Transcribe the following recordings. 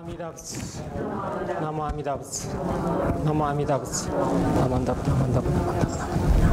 阿弥陀仏、南無阿弥陀仏、南無阿弥陀仏、南無阿弥陀仏、南無阿弥陀仏、南無阿弥陀仏。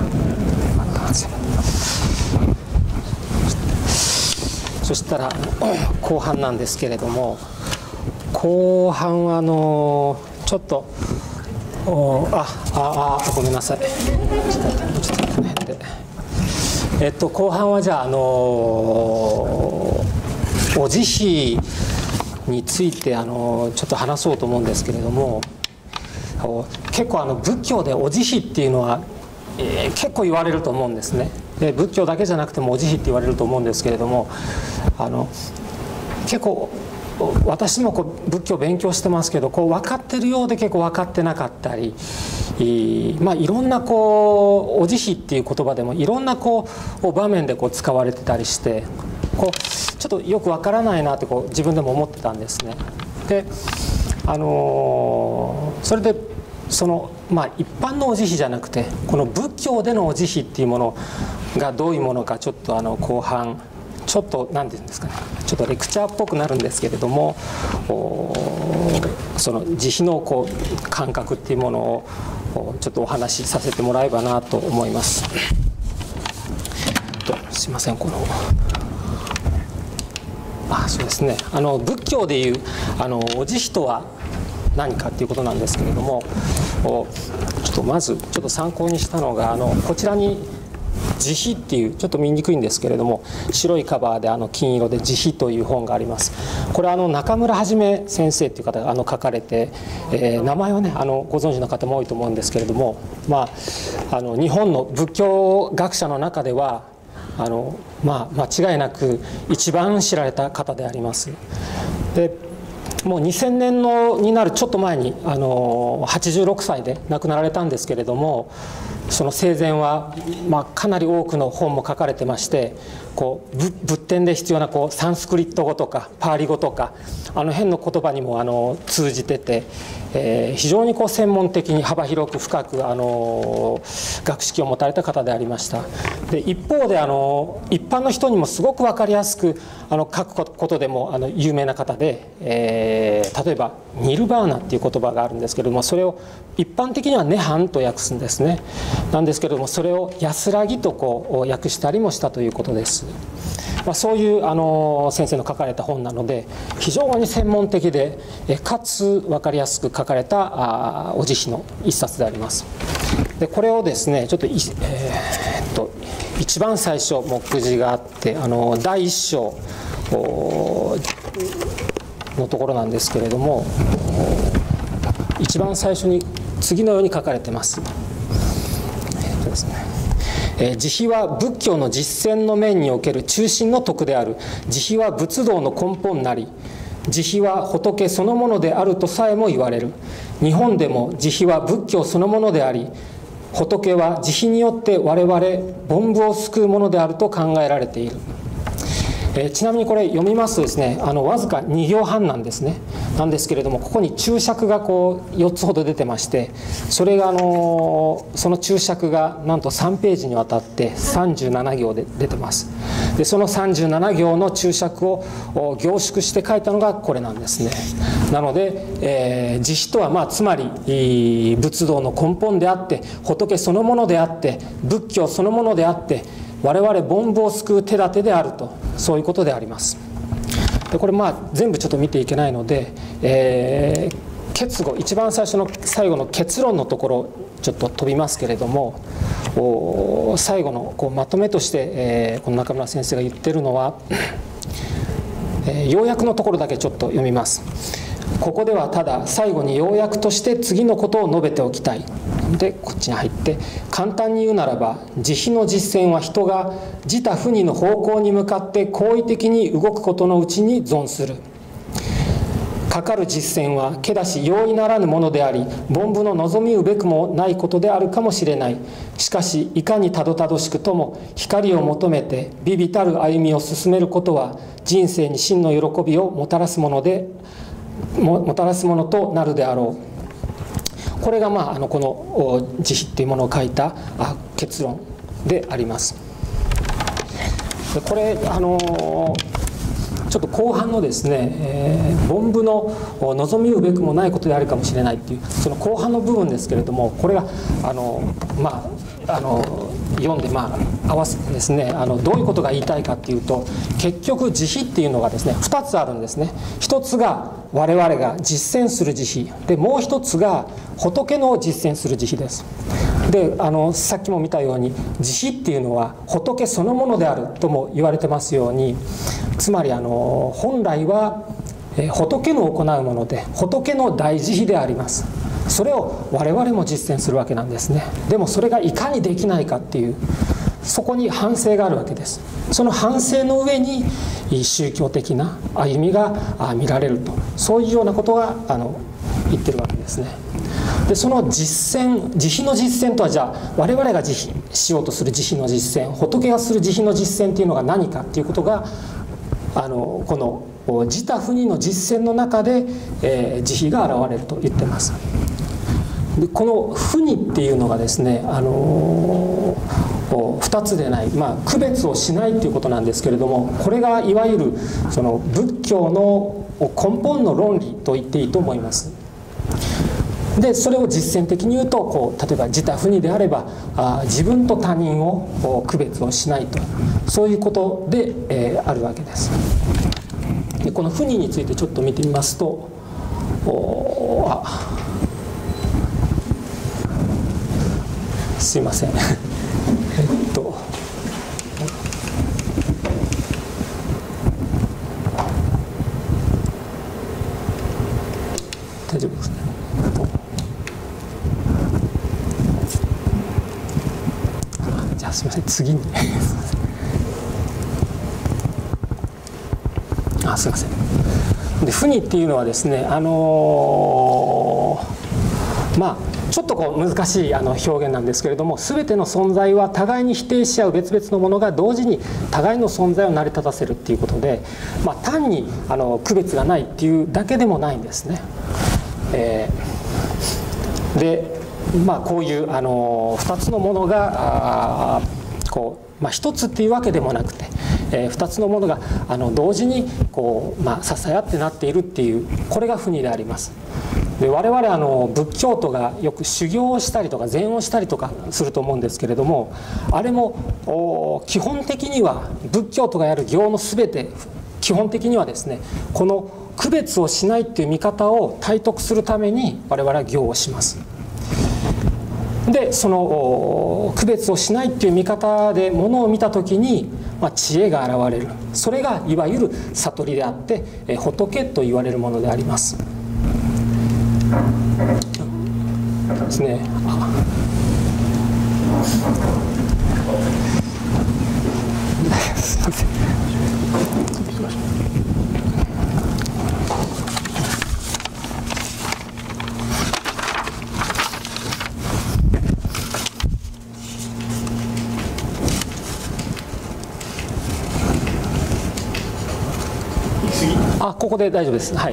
そしたら後半なんですけれども、後半はちょっとごめんなさい。ちょっとこの辺で。後半はじゃあお慈悲についてちょっと話そうと思うんですけれども、結構仏教でお慈悲っていうのは、結構言われると思うんですね。で仏教だけじゃなくてもお慈悲って言われると思うんですけれども、結構私も仏教を勉強してますけど、分かってるようで結構分かってなかったり、いろんなお慈悲っていう言葉でもいろんな場面で使われてたりして、ちょっとよく分からないなって自分でも思ってたんですね。でそれで一般のお慈悲じゃなくて、この仏教でのお慈悲っていうものがどういうものか、ちょっと後半ちょっと何て言うんですかね、ちょっとレクチャーっぽくなるんですけれども、その慈悲の感覚っていうものをちょっとお話しさせてもらえばなと思います。すいません、そうですね、仏教でいうお慈悲とは何かっていうことなんですけれども、ちょっとまずちょっと参考にしたのがこちらに慈悲っていう、ちょっと見にくいんですけれども、白いカバーで金色で慈悲という本があります。これは中村はじめ先生っていう方が書かれて、名前はねご存知の方も多いと思うんですけれども、日本の仏教学者の中では間違いなく一番知られた方であります。でもう2000年になるちょっと前に86歳で亡くなられたんですけれども、その生前はかなり多くの本も書かれてまして、仏典で必要なサンスクリット語とかパーリ語とか辺の言葉にも通じてて、非常に専門的に幅広く深く学識を持たれた方でありました。で一方で一般の人にもすごく分かりやすく書くことでも有名な方で、例えばニルバーナっていう言葉があるんですけれども、それを一般的には涅槃と訳すんですね。なんですけれども、それを安らぎと訳したりもしたということです。そういう先生の書かれた本なので、非常に専門的でかつ分かりやすく書かれたお慈悲の一冊であります。でこれをですね、ちょっと一番最初目次があって、第一章のところなんですけれども、一番最初に次のように書かれてます。ですね、慈悲は仏教の実践の面における中心の徳である。慈悲は仏道の根本なり、慈悲は仏そのものであるとさえも言われる。日本でも慈悲は仏教そのものであり、仏は慈悲によって我々凡夫を救うものであると考えられている。ちなみにこれ読みますとですね、わずか2行半なんですね。なんですけれども、ここに注釈が4つほど出てまして、それがその注釈がなんと3ページにわたって37行で出てます。でその37行の注釈を凝縮して書いたのがこれなんですね。なので、慈悲とはつまり仏道の根本であって、仏そのものであって、仏教そのものであって、我々凡夫を救う手立てであると、そういうことであります。でこれ全部ちょっと見ていけないので、結語、一番最初の最後の結論のところちょっと飛びますけれども、最後のまとめとして、この中村先生が言ってるのは、要約のところだけちょっと読みます。ここではただ最後に要約として次のことを述べておきたい。でこっちに入って、簡単に言うならば、慈悲の実践は人が自他不二の方向に向かって好意的に動くことのうちに存する。かかる実践はけだし容易ならぬものであり、凡夫の望みうべくもないことであるかもしれない。しかしいかにたどたどしくとも光を求めて微々たる歩みを進めることは、人生に真の喜びをもたらすものとなるであろう。これがこの慈悲っていうものを書いた結論であります。でこれちょっと後半のですね、凡夫の望みうべくもないことであるかもしれないっていうその後半の部分ですけれども、これが読んで合わせてですね、どういうことが言いたいかっていうと、結局慈悲っていうのがですね2つあるんですね。一つが我々が実践する慈悲で、もう一つが仏の実践する慈悲です。でさっきも見たように慈悲っていうのは仏そのものであるとも言われてますように、つまり本来は仏の行うもので仏の大慈悲であります。それを我々も実践するわけなんですね。でもそれがいかにできないかっていう、そこに反省があるわけです。その反省の上に宗教的な歩みが見られると、そういうようなことが言ってるわけですね。でその実践、慈悲の実践とは、じゃあ我々が慈悲しようとする慈悲の実践、仏がする慈悲の実践っていうのが何かっていうことがこの自他不二の実践の中で、慈悲が現れると言ってます。でこの不二っていうのがですね、2つでない、区別をしないということなんですけれども、これがいわゆるその仏教の根本の論理と言っていいと思います。でそれを実践的に言うと、例えば自他不二であれば自分と他人を区別をしないと、そういうことで、あるわけです。でこの不二についてちょっと見てみますと、すいません大丈夫ですね。じゃあすいません、次にすいません。で不二っていうのはですね、ちょっと難しい表現なんですけれども、全ての存在は互いに否定し合う別々のものが同時に互いの存在を成り立たせるっていうことで、単に区別がないっていうだけでもないんですね。でこういう2つのものが1つっていうわけでもなくて、2つのものが同時に支え合ってなっているっていう、これが不二であります。で我々仏教徒がよく修行をしたりとか禅をしたりとかすると思うんですけれども、あれも基本的には仏教徒がやる行の全て、基本的にはですね、この区別をしないっていう見方を体得するために我々は行をします。でその区別をしないっていう見方でものを見た時に、知恵が現れる。それがいわゆる悟りであって、仏と言われるものであります。ですね。すいません。ここで大丈夫です。はい。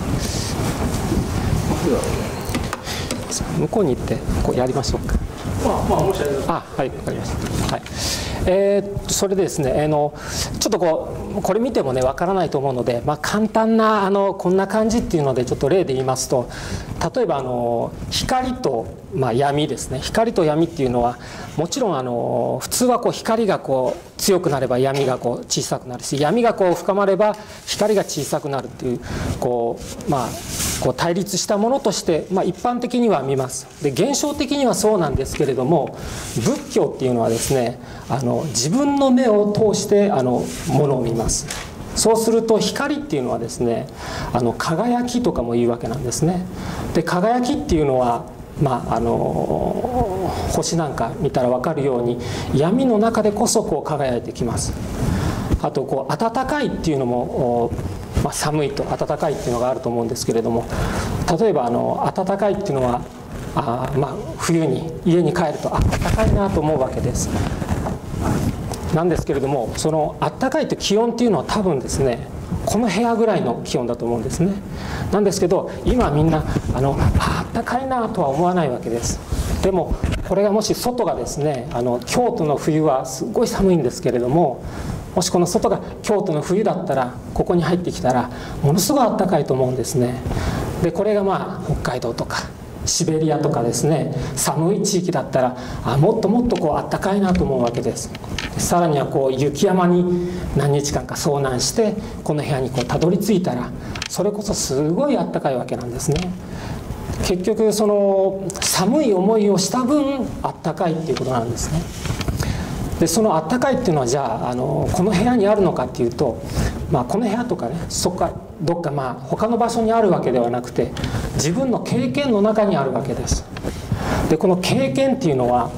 向こうに行ってやりましょうか。もしあれば。はい、わかりました。はい。それでですね、ちょっとこれ見てもねわからないと思うので、簡単なこんな感じっていうのでちょっと例で言いますと、例えば光と、闇ですね。光と闇っていうのはもちろん普通は光が強くなれば闇が小さくなるし、闇が深まれば光が小さくなるっていう対立したものとして、一般的には見ます。で現象的にはそうなんですけれども、仏教っていうのはですね、自分の目を通してものを見ます。そうすると光っていうのはですね、輝きとかも言うわけなんですね。で輝きっていうのは星なんか見たら分かるように闇の中でこそ輝いてきます。あと暖かいっていうのも寒いと暖かいっていうのがあると思うんですけれども、例えば暖かいっていうのは冬に家に帰ると暖かいなと思うわけです。なんですけれども、その暖かいと気温っていうのは多分ですね、この部屋ぐらいの気温だと思うんですね。なんですけど今みんな暖かいなとは思わないわけです。でもこれがもし外がですね、京都の冬はすごい寒いんですけれども、 もしこの外が京都の冬だったらここに入ってきたらものすごい暖かいと思うんですね。でこれが北海道とかシベリアとかですね、寒い地域だったらもっともっと暖かいなと思うわけです。さらには雪山に何日間か遭難してこの部屋にたどり着いたらそれこそすごい暖かいわけなんですね。結局その寒い思いをした分暖かいっていうことなんですね。でその暖かいっていうのはじゃあこの部屋にあるのかっていうと、この部屋とかね、そこかどっか他の場所にあるわけではなくて自分の経験の中にあるわけです。でこの経験っていうのは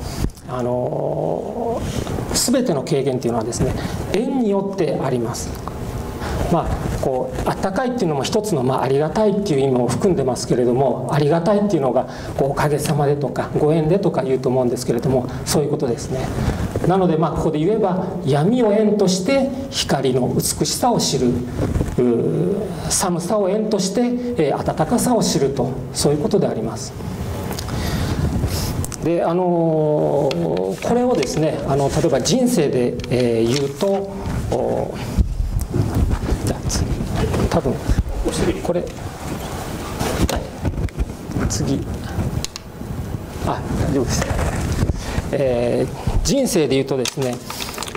全ての経験っていうのはですね、縁によってあります。あったかいっていうのも一つのありがたいっていう意味も含んでますけれども、ありがたいっていうのがおかげさまでとかご縁でとか言うと思うんですけれども、そういうことですね。なのでここで言えば闇を縁として光の美しさを知る、寒さを縁として暖かさを知ると、そういうことであります。でこれをですね例えば人生で、言うと多分これ次大丈夫です。人生でいうとですね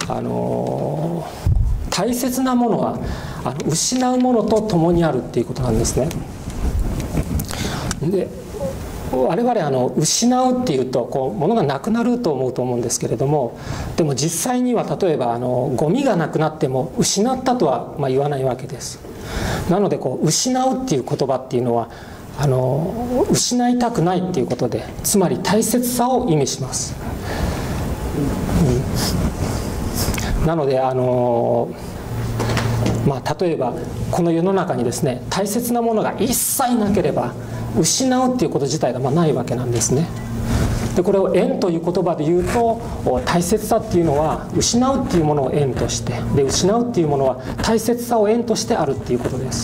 大切なものは失うものと共にあるっていうことなんですね。で我々失うっていうと物がなくなると思うと思うんですけれども、でも実際には例えばゴミがなくなっても失ったとは言わないわけです。なので失うっていう言葉っていうのは失いたくないっていうことで、つまり大切さを意味します。なので例えばこの世の中にですね大切なものが一切なければ失うっていうこと自体がないわけなんですね。でこれを縁という言葉で言うと、大切さっていうのは失うっていうものを縁として、で失うっていうものは大切さを縁としてあるっていうことです。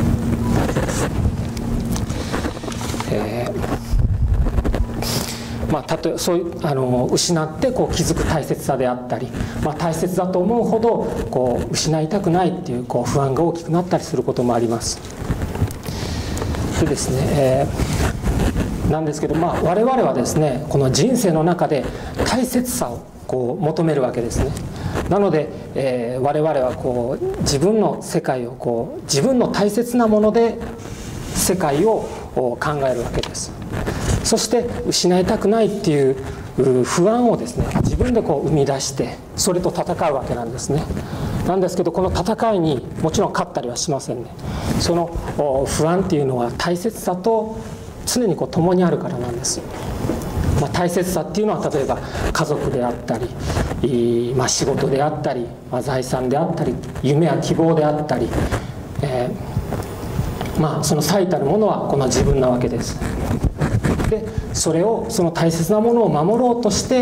例えばそういう失って気づく大切さであったり、大切だと思うほど失いたくないっていう不安が大きくなったりすることもあります。でですね、なんですけど我々はですねこの人生の中で大切さを求めるわけですね。なので、我々は自分の世界を自分の大切なもので世界を考えるわけです。そして失いたくないっていう不安をですね自分で生み出してそれと戦うわけなんですね。なんですけどこの戦いにもちろん勝ったりはしませんね。その不安っていうのは大切さと常に共にあるからなんです。大切さっていうのは例えば家族であったり、仕事であったり、財産であったり、夢や希望であったり、その最たるものはこの自分なわけです。でその大切なものを守ろうとして、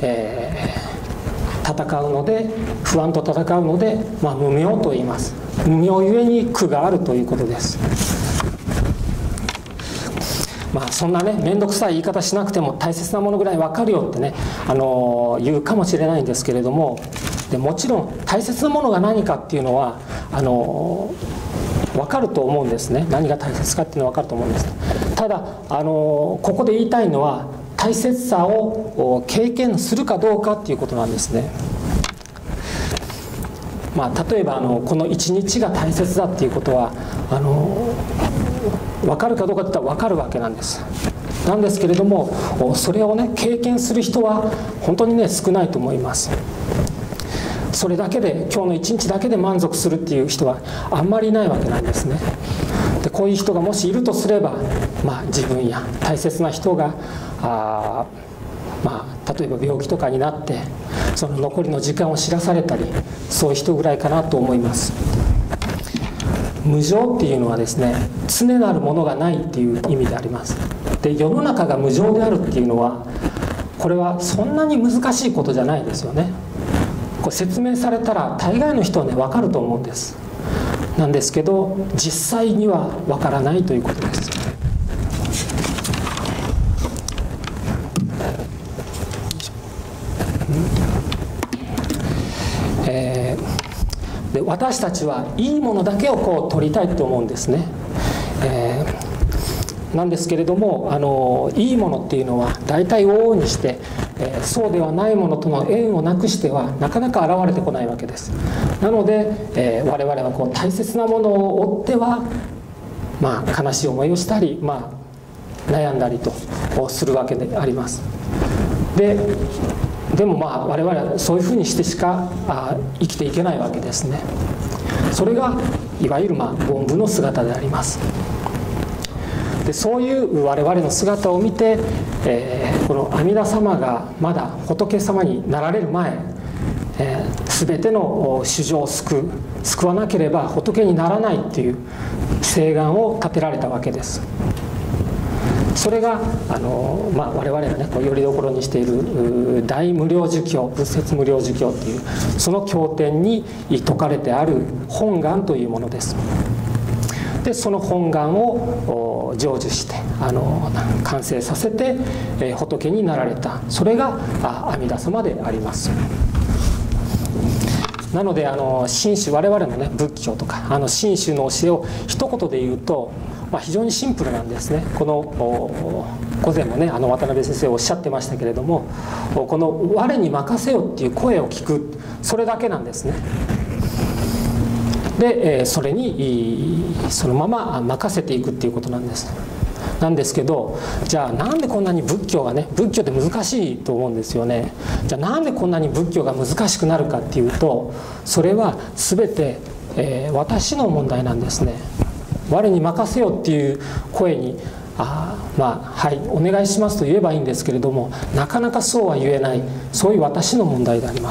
戦うので不安と戦うので、無明と言います。無明ゆえに苦があるということです。そんなね面倒くさい言い方しなくても大切なものぐらい分かるよってね言うかもしれないんですけれども、でもちろん大切なものが何かっていうのは分かると思うんですね。何が大切かっていうのは分かると思うんです。ただここで言いたいのは大切さを経験するかどうかっていうことなんですね。例えばこの一日が大切だっていうことは分かるかどうかって言ったら分かるわけなんです。なんですけれどもそれをね経験する人は本当にね少ないと思います。それだけで今日の一日だけで満足するっていう人はあんまりいないわけなんですね。でこういう人がもしいるとすれば、自分や大切な人が例えば病気とかになってその残りの時間を知らされたり、そういう人ぐらいかなと思います。無常っていうのはですね常なるものがないっていう意味であります。で世の中が無常であるっていうのはこれはそんなに難しいことじゃないですよね。これ説明されたら大概の人はね分かると思うんです。なんですけど実際には分からないということです。 で私たちはいいものだけをこう取りたいと思うんですね。なんですけれどもいいものっていうのは大体往々にして、そうではないものとの縁をなくしてはなかなか現れてこないわけです。なので、我々はこう大切なものを追っては、悲しい思いをしたり、悩んだりとするわけであります。でも我々はそういうふうにしてしか生きていけないわけですね。それがいわゆる凡夫の姿であります。でそういう我々の姿を見て、この阿弥陀様がまだ仏様になられる前、全ての衆生を救わなければ仏にならないっていう誓願を立てられたわけです。それが我々がねよりどころにしている大無量寿経、仏説無量寿経っていうその経典に説かれてある本願というものです。でその本願を成就して完成させて、仏になられた、それが阿弥陀様であります。なので真宗、我々のね仏教とか真宗の教えを一言で言うと、非常にシンプルなんですね。この午前もね渡辺先生おっしゃってましたけれども、この「我に任せよ」っていう声を聞く、それだけなんですね。でそれにそのまま任せていくっていうことなんです。なんですけど、じゃあなんでこんなに仏教って難しいと思うんですよね。じゃあなんでこんなに仏教が難しくなるかっていうと、それは全て、私の問題なんですね。我に任せよっていう声にはいお願いしますと言えばいいんですけれども、なかなかそうは言えない、そういう私の問題であります。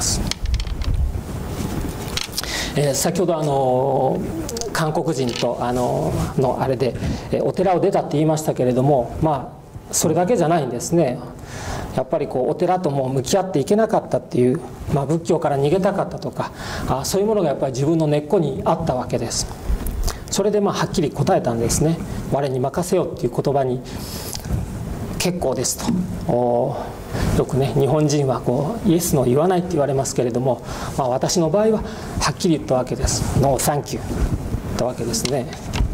先ほど韓国人とのあれでお寺を出たって言いましたけれども、それだけじゃないんですね。やっぱりお寺とも向き合っていけなかったっていう、仏教から逃げたかったとか、そういうものがやっぱり自分の根っこにあったわけです。それではっきり答えたんですね。我に任せよっていう言葉に結構ですと。よくね日本人はイエスの言わないって言われますけれども、私の場合ははっきり言ったわけです。ノーサンキュー言ったわけですね。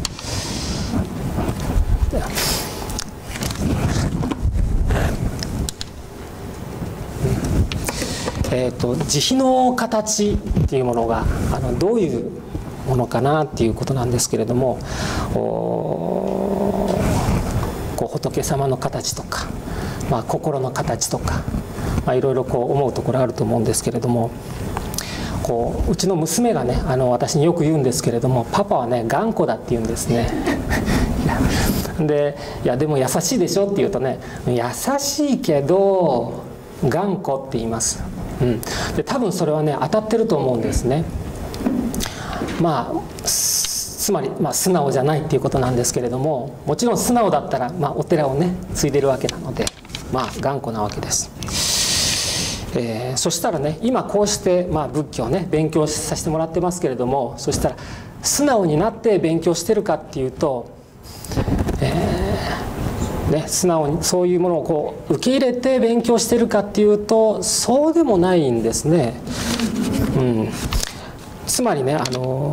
慈悲の形っていうものがどういうものかなっていうことなんですけれども、仏様の形とか、心の形とか、いろいろ思うところあると思うんですけれども、うちの娘がね私によく言うんですけれども、パパはね頑固だって言うんですね。でも優しいでしょって言うとね、優しいけど頑固って言います。で多分それはね当たってると思うんですね。つまり、素直じゃないっていうことなんですけれども、もちろん素直だったら、お寺をね継いでるわけなので、頑固なわけです。そしたらね今こうして、仏教をね勉強させてもらってますけれども、そしたら素直になって勉強してるかっていうと、素直にそういうものを受け入れて勉強してるかっていうと、そうでもないんですね。つまりね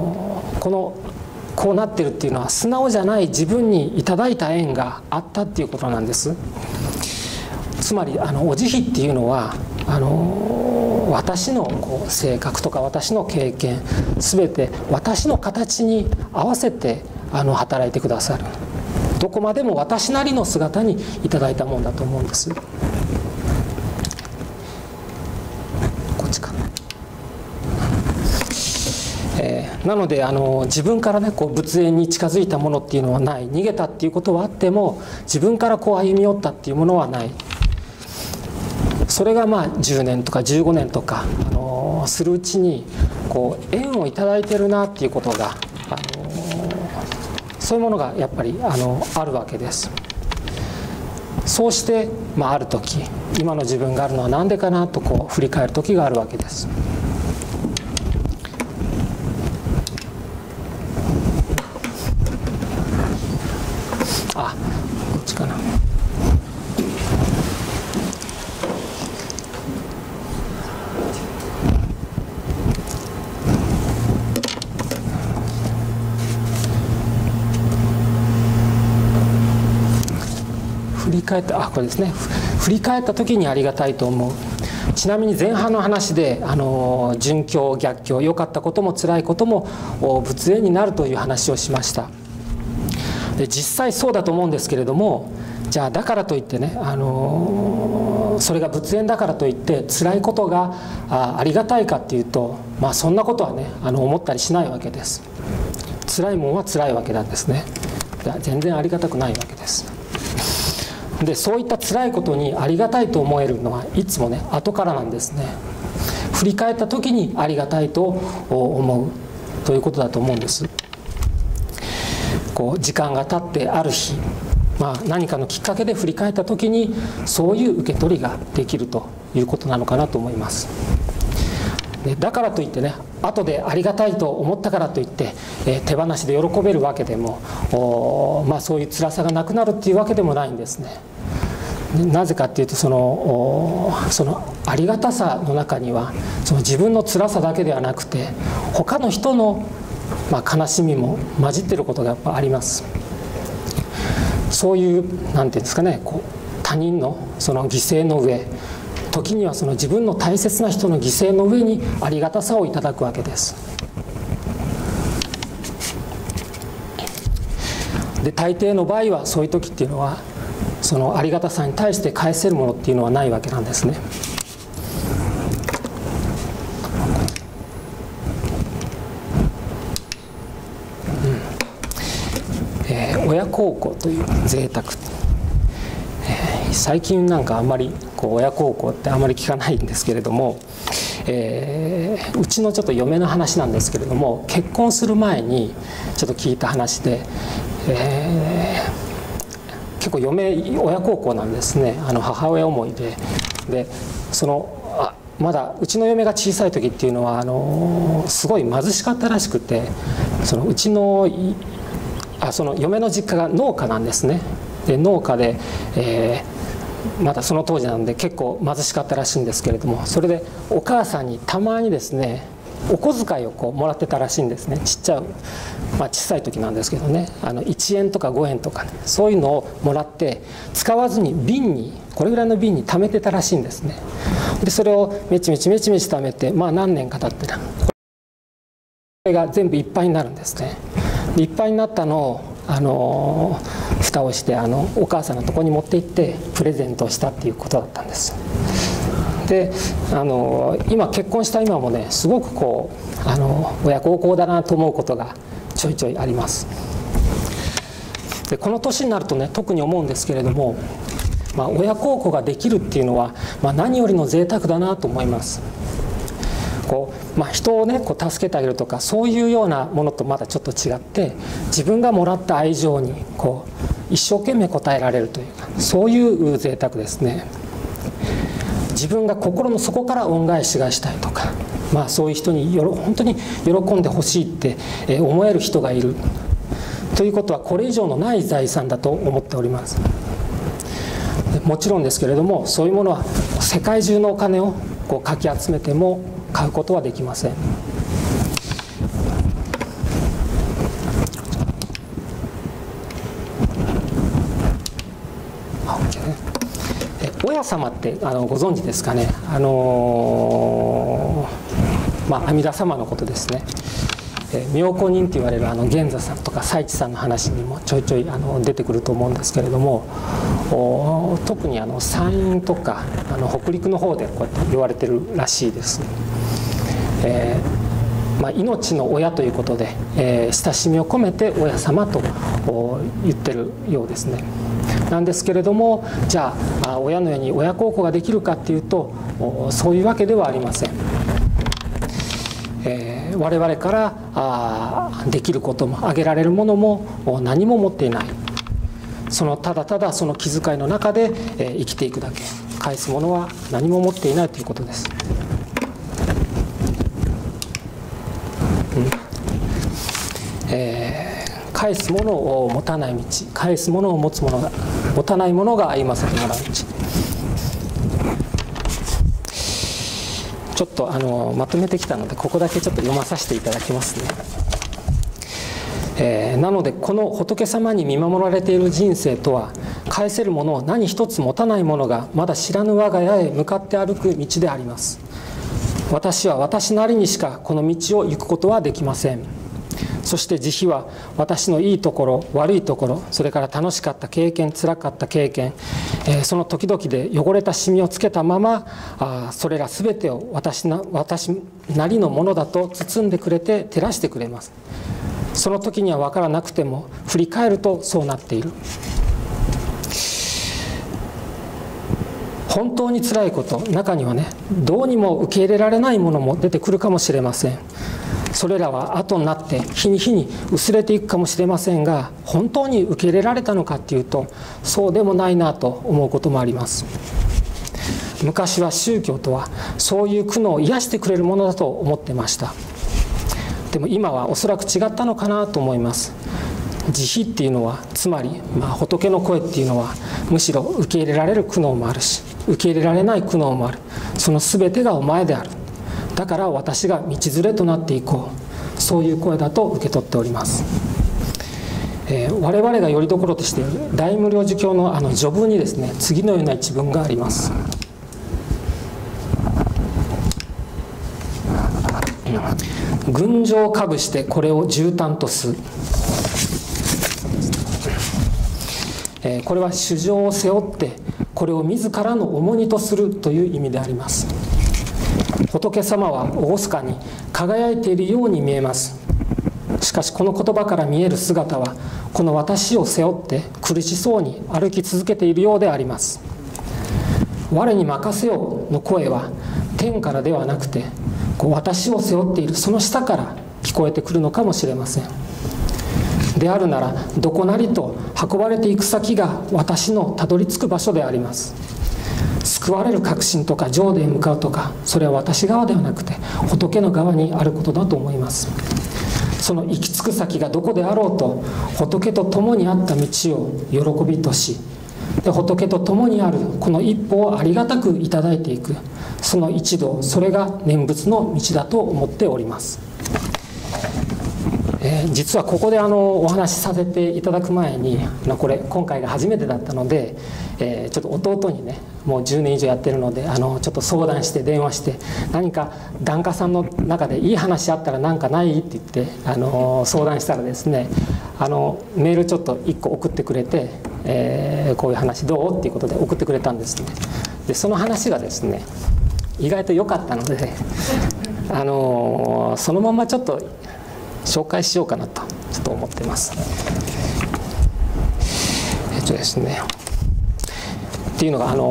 こうなってるっていうのは素直じゃない自分にいただいた縁があったっていうことなんです。つまりお慈悲っていうのは私の性格とか私の経験全て私の形に合わせて働いてくださる、どこまでも私なりの姿にいただいたもんだと思うんです。こっちかな。なので自分からね仏縁に近づいたものっていうのはない、逃げたっていうことはあっても自分から歩み寄ったっていうものはない。それが10年とか15年とかするうちに縁をいただいてるなっていうことがそういうものがやっぱりあるわけです。そうして、ある時今の自分があるのは何でかなと振り返る時があるわけです。こっちかな。 返ったこれですね、振り返った時にありがたいと思う。ちなみに前半の話で順境逆境、良かったことも辛いことも仏縁になるという話をしました。で実際そうだと思うんですけれども、じゃあだからといってね、それが仏縁だからといって辛いことがありがたいかっていうと、そんなことはね思ったりしないわけです。辛いもんは辛いわけなんですね。全然ありがたくないわけです。でそういった辛いことにありがたいと思えるのはいつもね後からなんですね。振り返った時にありがたいと思うということだと思うんです。時間が経ってある日、何かのきっかけで振り返った時にそういう受け取りができるということなのかなと思います。でだからといってね、後でありがたいと思ったからといって、手放しで喜べるわけでもそういう辛さがなくなるっていうわけでもないんですね。なぜかっていうと、そのありがたさの中にはその自分の辛さだけではなくて他の人の悲しみも混じってることがやっぱあります。そういうなんていうんですかね、他人のその犠牲の上、時にはその自分の大切な人の犠牲の上にありがたさをいただくわけです。で大抵の場合はそういう時っていうのはそのありがたさに対して返せるものっていうのはないわけなんですね。親孝行という贅沢、最近なんかあんまり親孝行ってあんまり聞かないんですけれども、うちのちょっと嫁の話なんですけれども、結婚する前にちょっと聞いた話で、結構親孝行なんですね。母親思いで、まだうちの嫁が小さい時っていうのはすごい貧しかったらしくて、うちのその嫁の実家が農家なんですね。で農家で、まだその当時なんで結構貧しかったらしいんですけれども、それでお母さんにたまにですねお小遣いをもらってたらしいんですね。小さい時なんですけどね、1円とか5円とか、ね、そういうのをもらって使わずにこれぐらいの瓶に貯めてたらしいんですね。でそれをめちめち貯めて、何年か経ってこれが全部いっぱいになるんですね。いっぱいになったのを蓋をしてお母さんのところに持って行ってプレゼントをしたっていうことだったんです。で今結婚した今もねすごく親孝行だなと思うことがちょいちょいあります。でこの年になるとね特に思うんですけれども、親孝行ができるっていうのは、何よりの贅沢だなと思います。人をね助けてあげるとかそういうようなものとまだちょっと違って、自分がもらった愛情に一生懸命応えられるというか、そういう贅沢ですね。自分が心の底から恩返しがしたいとか、そういう人に本当に喜んでほしいって思える人がいるということはこれ以上のない財産だと思っております。もちろんですけれども、そういうものは世界中のお金をかき集めても買うことはできません。親様ってご存知ですかね。阿弥陀様のことですね。妙高人と言われる源座さんとか最知さんの話にもちょいちょい出てくると思うんですけれども、特に山陰とか北陸の方でこうやって言われてるらしいです。命の親ということで、親しみを込めて親様と言ってるようですね。なんですけれども、じゃあ親のように親孝行ができるかっていうとそういうわけではありません。我々からできることもあげられるものも何も持っていない。ただただその気遣いの中で生きていくだけ、返すものは何も持っていないということです。返すものを持たない道、返すものを持たないものが歩ませてもらう道。ちょっとまとめてきたのでここだけちょっと読まさせていただきますね。なのでこの仏様に見守られている人生とは返せるものを何一つ持たない者がまだ知らぬ我が家へ向かって歩く道であります。私は私なりにしかこの道を行くことはできません。そして慈悲は私のいいところ悪いところ、それから楽しかった経験つらかった経験、その時々で汚れたシミをつけたままそれら全てを私なりのものだと包んでくれて照らしてくれます。その時には分からなくても振り返るとそうなっている。本当につらいこと、中にはね、どうにも受け入れられないものも出てくるかもしれません。それらは後になって日に日に薄れていくかもしれませんが、本当に受け入れられたのかっていうとそうでもないなと思うこともあります。昔は宗教とはそういう苦悩を癒してくれるものだと思ってました。でも今はおそらく違ったのかなと思います。慈悲っていうのは、つまり、仏の声っていうのはむしろ受け入れられる苦悩もあるし、受け入れられない苦悩もある。その全てがお前である。だから私が道連れとなっていこう。そういう声だと受け取っております。我々がよりどころとしている大無量寿経の序文にですね、次のような一文があります。群青をかぶしてこれを絨毯とす。これは主情を背負ってこれを自らの重荷とするという意味であります。仏様は厳かに輝いているように見えます。しかしこの言葉から見える姿は、この私を背負って苦しそうに歩き続けているようであります。我に任せようの声は天からではなくて、私を背負っているその下から聞こえてくるのかもしれません。であるなら、どこなりと運ばれていく先が私のたどり着く場所であります。救われる確信とか浄土へ向かうとか、それは私側ではなくて仏の側にあることだと思います。その行き着く先がどこであろうと、仏と共にあった道を喜びとし、で仏と共にあるこの一歩をありがたくいただいていく、その一度、それが念仏の道だと思っております。実はここでお話しさせていただく前に、これ今回が初めてだったので、ちょっと弟にね、もう10年以上やってるのでちょっと相談して電話して、何か檀家さんの中でいい話あったら何かないって言って相談したらですね、メールちょっと1個送ってくれて、こういう話どうっていうことで送ってくれたんですね。でその話がですね、意外と良かったのでそのままちょっと紹介しようかなとちょっと思ってます。ですね、っていうのが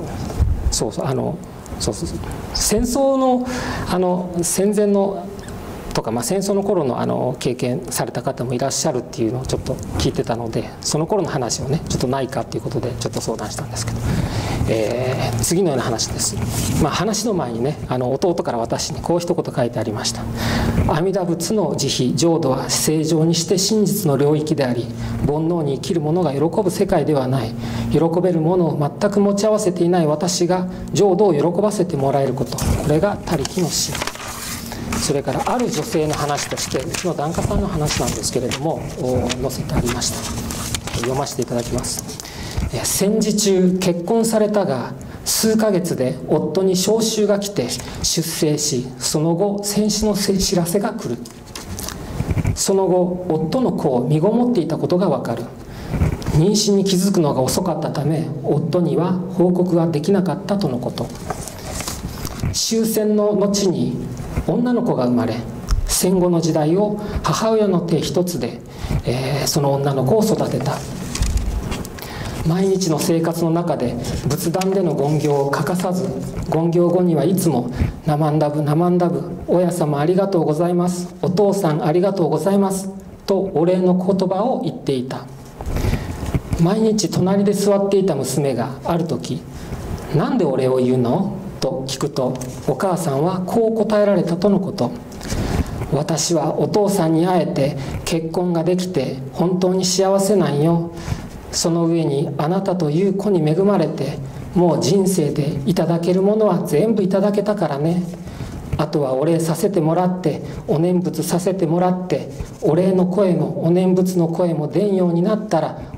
戦争の戦前のとか、戦争の頃の経験された方もいらっしゃるっていうのをちょっと聞いてたので、その頃の話をねちょっとないかっていうことでちょっと相談したんですけど、次のような話です。話の前にね、弟から私にこう一言書いてありました。阿弥陀仏の慈悲浄土は正常にして真実の領域であり、煩悩に生きる者が喜ぶ世界ではない。喜べるものを全く持ち合わせていない私が浄土を喜ばせてもらえること、これが他力の死。それからある女性の話として、うちの檀家さんの話なんですけれども載せてありました。読ませていただきます。戦時中結婚されたが、数ヶ月で夫に召集が来て出征し、その後戦死の知らせが来る。その後夫の子を身ごもっていたことがわかる。妊娠に気づくのが遅かったため、夫には報告ができなかったとのこと。終戦の後に女の子が生まれ、戦後の時代を母親の手一つで、その女の子を育てた。毎日の生活の中で仏壇での言行を欠かさず、言行後にはいつも「ナマンダブナマンダブ、親様ありがとうございます、お父さんありがとうございます」とお礼の言葉を言っていた。毎日隣で座っていた娘がある時「なんでお礼を言うの?」と聞くと、お母さんはこう答えられたとのこと。私はお父さんに会えて結婚ができて本当に幸せなんよ。その上にあなたという子に恵まれて、もう人生でいただけるものは全部いただけたからね。あとはお礼させてもらって、お念仏させてもらって、お礼の声もお念仏の声も出んようになったら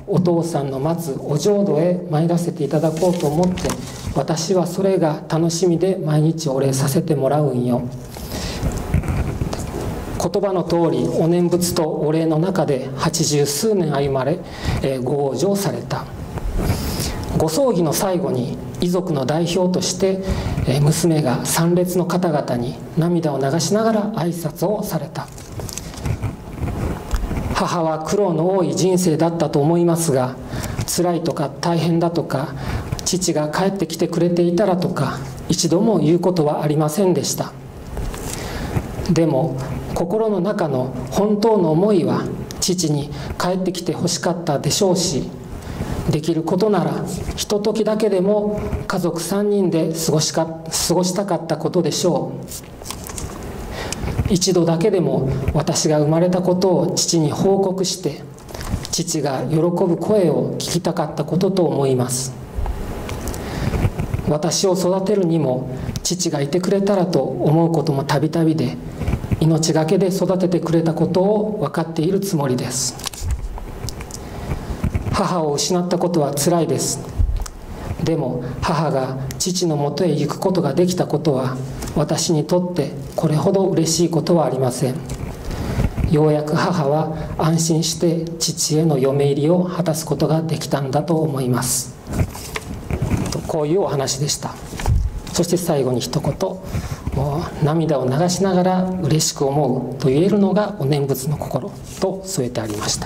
お父さんの待つお浄土へ参らせていただこうと思って、私はそれが楽しみで毎日お礼させてもらうんよ。言葉の通りお念仏とお礼の中で80数年歩まれ、ご往生された。ご葬儀の最後に遺族の代表として娘が参列の方々に涙を流しながら挨拶をされた。母は苦労の多い人生だったと思いますが、辛いとか大変だとか、父が帰ってきてくれていたらとか一度も言うことはありませんでした。でも心の中の本当の思いは父に帰ってきてほしかったでしょうし、できることならひとときだけでも家族3人で過ごしたかったことでしょう。一度だけでも私が生まれたことを父に報告して、父が喜ぶ声を聞きたかったことと思います。私を育てるにも父がいてくれたらと思うこともたびたびで、命がけで育ててくれたことを分かっているつもりです。母を失ったことはつらいです。でも母が父のもとへ行くことができたことは、私にとってこれほど嬉しいことはありません。ようやく母は安心して父への嫁入りを果たすことができたんだと思います。こういうお話でした。そして最後に一言、涙を流しながら嬉しく思うと言えるのがお念仏の心と添えてありました。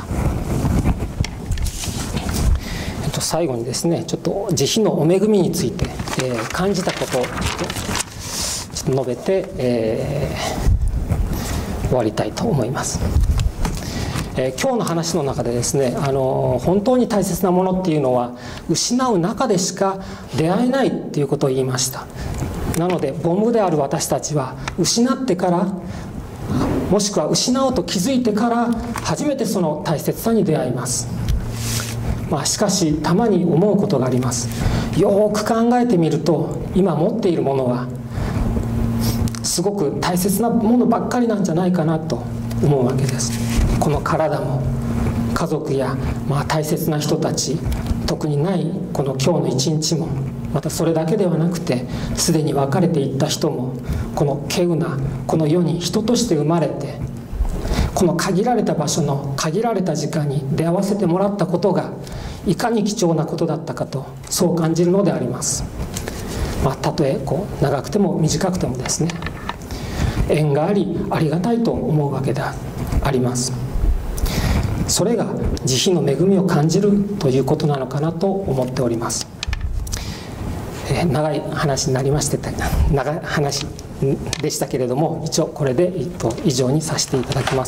最後にですね、ちょっと慈悲のお恵みについて、感じたことをちょっと述べて、終わりたいと思います。今日の話の中でですね、本当に大切なものっていうのは失う中でしか出会えないっていうことを言いました。なので凡夫である私たちは失ってから、もしくは失おうと気づいてから初めてその大切さに出会います。しかしたまに思うことがあります。よく考えてみると、今持っているものはすごく大切なものばっかりなんじゃないかなと思うわけです。この体も家族や、大切な人たち、特にないこの今日の一日も、またそれだけではなくてすでに別れていった人も、この稀有なこの世に人として生まれて、この限られた場所の限られた時間に出会わせてもらったことがいかに貴重なことだったかと、そう感じるのであります。たとえ長くても短くてもですね、縁がありありがたいと思うわけであります。それが慈悲の恵みを感じるということなのかなと思っております。長い話になりまして、長い話でしたけれども、一応これで以上にさせていただきます。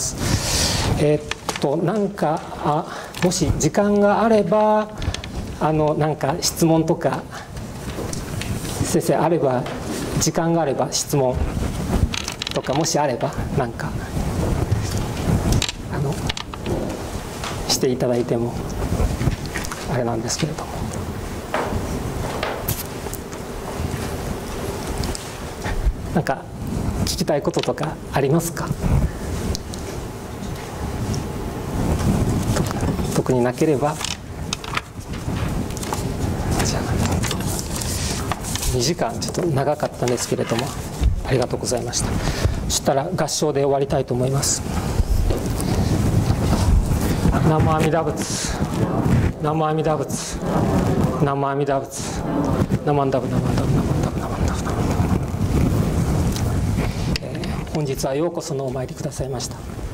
なんかもし時間があればなんか質問とか先生あれば、時間があれば質問とかもしあればなんかしていただいてもあれなんですけれども。なんか聞きたいこととかありますか？特になければ、じゃあ2時間ちょっと長かったんですけれども、ありがとうございました。そしたら合唱で終わりたいと思います。南無阿弥陀仏、南無阿弥陀仏、南無阿弥陀仏、南無阿弥陀仏、南無阿弥陀仏、南無阿弥陀仏、南無阿弥陀仏、南無阿弥陀仏。本日はようこそのお参りくださいました。